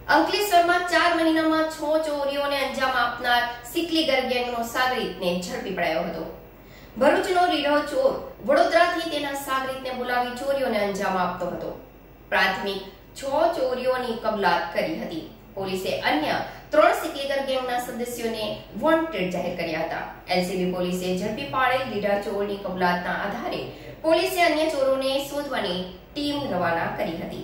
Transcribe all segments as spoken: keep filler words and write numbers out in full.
અંકલેશ્વરમાં ચાર મહિનામાં છ ચોરીઓને અંજામ આપનાર સિકલીગર ગેંગનો સાગરીતને ઝડપી પડાયો હતો। ભરૂચનો રીઢો ચોર વડોદરાથી તેના સાગરીતને બોલાવી ચોરીઓને અંજામ આપતો હતો। પ્રાથમિક છ ચોરીઓની કબૂલાત કરી હતી। પોલીસે અન્ય ત્રણ સિકલીગર ગેંગના સદસ્યોને વોન્ટેડ જાહેર કર્યા હતા। એલસીબી પોલીસે ઝડપી પાડેલ રીઢા ચોરની કબૂલાતના આધારે પોલીસે અન્ય ચોરોને શોધવાની ટીમ રવાના કરી હતી।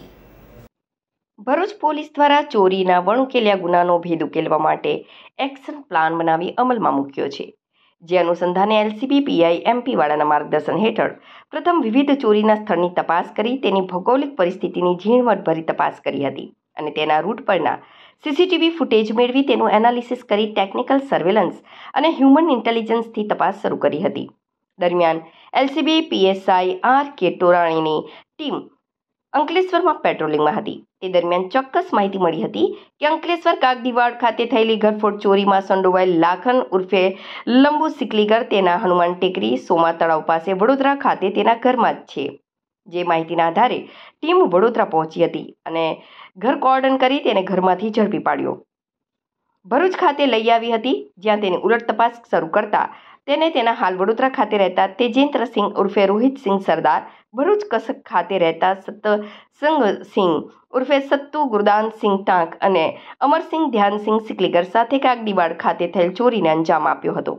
ભરૂચ પોલીસ દ્વારા ચોરીના વણઉકેલ્યા ગુનાનો ભેદ ઉકેલવા માટે એક્શન પ્લાન બનાવી અમલમાં મૂક્યો છે। જે અનુસંધાને એલસીબી પીઆઈ એમપી વાળાના માર્ગદર્શન હેઠળ પ્રથમ વિવિધ ચોરીના સ્થળની તપાસ કરી તેની ભૌગોલિક પરિસ્થિતિની ઝીણવટભરી તપાસ કરી હતી અને તેના રૂટ પરના સીસીટીવી ફૂટેજ મેળવી તેનું એનાલિસિસ કરી ટેકનિકલ સર્વેલન્સ અને હ્યુમન ઇન્ટેલિજન્સથી તપાસ શરૂ કરી હતી। દરમિયાન LCB PSI R K ટોરાણીની team અંકલેશ્વરમાં પેટ્રોલિંગમાં હતી। તે દરમિયાન ચોક્કસ માહિતી મળી હતી કે અંકલેશ્વર કાગડીવાડ ખાતે થયેલી ઘરફોડ ચોરીમાં સંડોવાયેલ લાખન ઉર્ફે લંબુ સિકલીગર તેના હનુમાન ટેકરી સોમા તળાવ પાસે વડોદરા ખાતે તેના ઘરમાં જ છે। જે માહિતીના આધારે ટીમ વડોદરા પહોંચી હતી અને ઘર કોર્ડન કરી તેને ઘરમાંથી ઝડપી પાડ્યો। ભરૂચ ખાતે લઈ આવી હતી, જ્યાં તેની ઉલટ તપાસ શરૂ કરતા તેને તેના હાલ વડોદરા ખાતે રહેતા તેજેન્દ્રસિંહ ઉર્ફે રોહિતસિંહ સરદાર, ભરૂચ કસક ખાતે રહેતા સતસંગસિંહ ઉર્ફે સત્તુ ગુરદાનસિંહ ટાંક અને અમરસિંહ ધ્યાનસિંહ સિકલીગર સાથે કાગડીવાડ ખાતે થયેલ ચોરીને અંજામ આપ્યો હતો।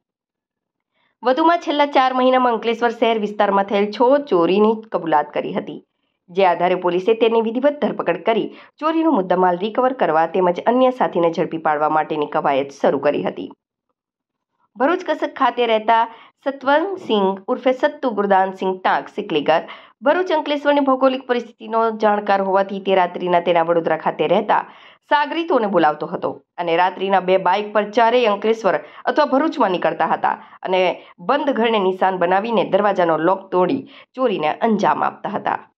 વધુમાં છેલ્લા ચાર મહિનામાં અંકલેશ્વર શહેર વિસ્તારમાં થયેલ છ ચોરીની કબૂલાત કરી હતી। જે આધારે પોલીસે તેની વિધિવત ધરપકડ કરી ચોરીનો મુદ્દામાલ રિકવર કરવા તેમજ અન્ય સાથીને ઝડપી પાડવા માટેની કવાયત શરૂ કરી હતી। ભરૂચ કસક ખાતે રહેતા સતવંતસિંહ ઉર્ફે સત્તુ ગુરદાનસિંહ ટાંક સિકલીગર ભરૂચ અંકલેશ્વરની ભૌગોલિક પરિસ્થિતિનો જાણકાર હોવાથી તે રાત્રિના તેના વડોદરા ખાતે રહેતા સાગરીતોને બોલાવતો હતો અને રાત્રિના બે બાઇક પર ચારેય અંકલેશ્વર અથવા ભરૂચમાં નીકળતા હતા અને બંધ ઘરને નિશાન બનાવીને દરવાજાનો લોક તોડી ચોરીને અંજામ આપતા હતા।